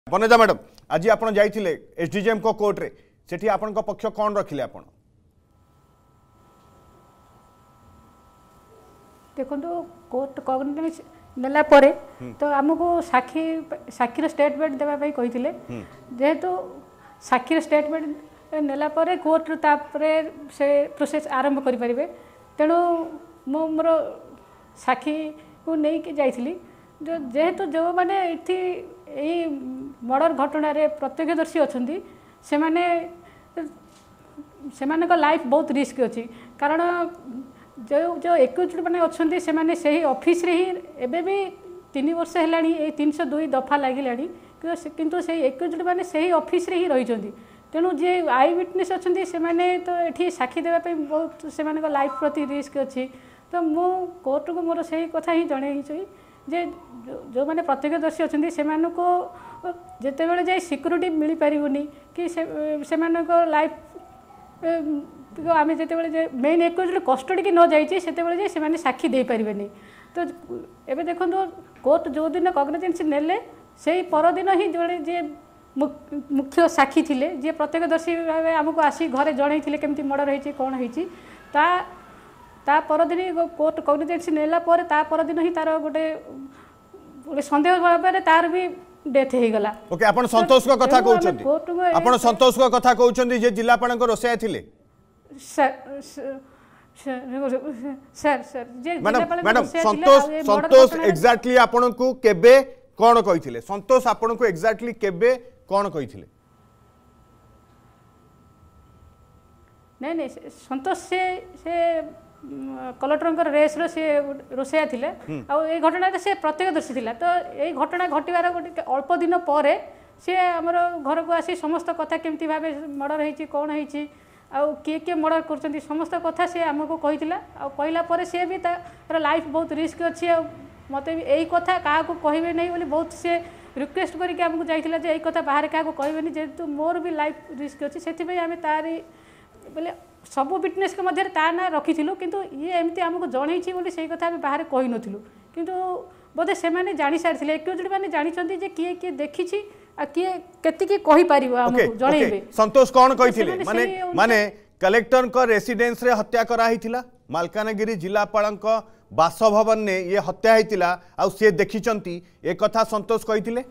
Vanaja madam आज आप जाइए एसडीजेएम को कोर्ट रे सेठी आपण पक्ष कौन रखिले आपण देखो कोर्ट कॉग्निजेंस नेला परे तो आमको साक्षी स्टेटमेंट देवाई कही जेहेतु साक्षी स्टेटमेंट नेला परे कोर्ट तापरे से प्रोसेस आरंभ करें तेणु मोर साक्षी को लेकिन जाइली जो जेहेतु जो मैंने ये मर्डर घटना प्रत्यक्षदर्शी अच्छा से लाइफ बहुत रिस्क अच्छी कारण जो जो एक्यूज मैंने अच्छा से मैंने से ही ऑफिस रे ही एबे भी 3 वर्ष है 302 दफा लगिला किंतु से एक्यूज मैंने से ही ऑफिस रे ही रही तेणु जे आई विटनेस अच्छा से मैंने तो ये साक्षी देवाई बहुत से लाइफ प्रति रिस्क अच्छी तो मु कोर्ट को मोर से कथा ही जन जे जो मैंने प्रत्यक्षदर्शी अच्छा से जिते बड़े जाए सिक्यूरीटी मिल पारनी कि से लाइफ आम जिते मेन एक्यूज कस्टडी की न जाइए से साक्षी दे पारे तो एबे देखो कोर्ट जो दिन कॉग्निजेंस नेले से परदिन ही जोड़े जे मुख्य साक्षी थिले जे प्रत्यक्षदर्शी भाव आमको आसी घरे जन केमती मर्डर होती कौन होती ता परदिन कोर्ट कॉग्निजेंस नेला पर ता परदिन ही तार गोटे संदेह भाव तार भी डेथ हो गला। ओके आपण संतोष को कथा कहउछन्ती आपण संतोष को कथा कहउछन्ती जे जिल्लापाल को रोसया थिले सर सर सर जे मैडम मैडम संतोष एग्जैक्टली आपण को केबे कोन कहिथिले संतोष आपण को एग्जैक्टली केबे कोन कहिथिले नहीं नहीं संतोष से कलेक्टर रेस रे रोसया थिले आ घटना से प्रत्यक्षदर्शी थिला तो ये घटना घटवार गोटे अल्प दिन पर सी आमर घर को आसी समस्त कथा केमती भाव मर्डर होती कौन होती आउ किए किए मर्डर कर समस्त कथा से आमको कहला कहला पर सी भी तार लाइफ बहुत रिस्क अच्छी आ मत यही कथा क्या कहे नहीं बोली बहुत से रिक्वेस्ट करके आमको जाइला जे यही कथा बाहर क्या कहबेनि जेहेतु मोर भी लाइफ रिस्क अच्छी से आम तारी बोले सबू विटनेस के मध्य ता ना रखीलु किंतु ये एमती आमको जनई बोली से कथा बाहर कही नथिलु किंतु बोधे से माने जानी सारी एक्यूज मैंने जानी जे किए किए देखी किए केतिकी कहि पारिबो हमको जणैबे संतोष कौन कहिथिले माने माने कलेक्टर को रेसिडेंस रे हत्या करा हिथिला मालकानगिरी जिलापाल बासभवन ने ये हत्या हिथिला आ से देखिचंती ए कथा संतोष कहिथिले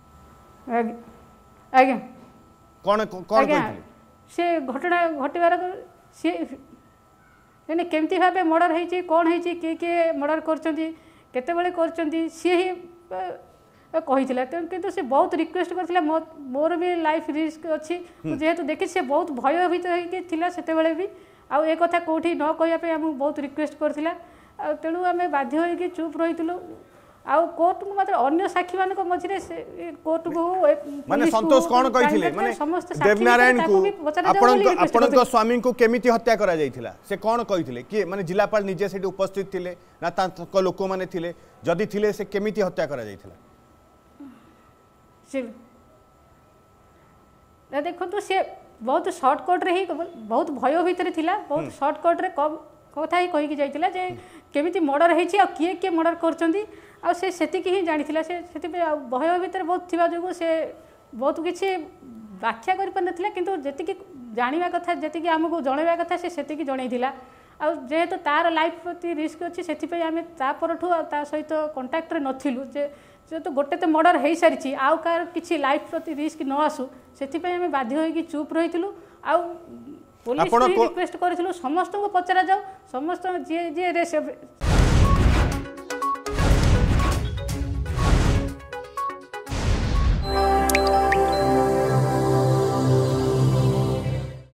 आज्ञा कौन कौन कहिथिले से घटना घटवार सी मैंने केमती भाव मर्डर होती कौन होती किए किए मर्डर कर सी ही कही किंतु से बहुत रिक्वेस्ट करथिला मोर भी लाइफ रिस्क अच्छी जेहेतु देखी से बहुत भयभीत होता से भी आउ ए कथा कौटी न कहवाई आमको बहुत रिक्वेस्ट करथिला तेणु आम बाध्य होगी चुप रही आउ कोर्ट को मात्र अन्य साक्षी मान मझे कोर्ट को माने संतोष कौन कहिथिले माने देवनारायण को आपन स्वामी को केमिति हत्या करा जायथिला से कौन कहिथिले कि माने जिलापाल निजे सेठी उपस्थित थिले ना तांको लोक माने थिले जदी थिले से केमिति हत्या करा जायथिला से देखो तो से बहुत शॉर्टकट रे ही बहुत भय भीतर थिला बहुत शॉर्टकट रे कम कथा ही कहि कि जायथिला जे केमिति मर्डर हेछि आ किए किए मर्डर करचंदी आ से सेतिकी ही जानिथिला से सेति भय भीतर बहुत थिबा जोगु से बहुत किछि व्याख्या करि पनथिला किंतु जेतिकी जानिबा कथा जेतिकी हमकु जणैबा कथा से सेतिकी जणैथिला आ जेहेतु तार लाइफ प्रति रिस्क अच्छी से आम तापरठू सहित कंटाक्ट रे नथिलु जे तो गोटे तो मर्डर हो सारी आउ कार किछि लाइफ प्रति रिस्क न आसू से आम बाध्य होगी चुप रही आ पुलिस रिक्वेस्ट करूँ समस्त को पचरा जाऊ समस्त जी जी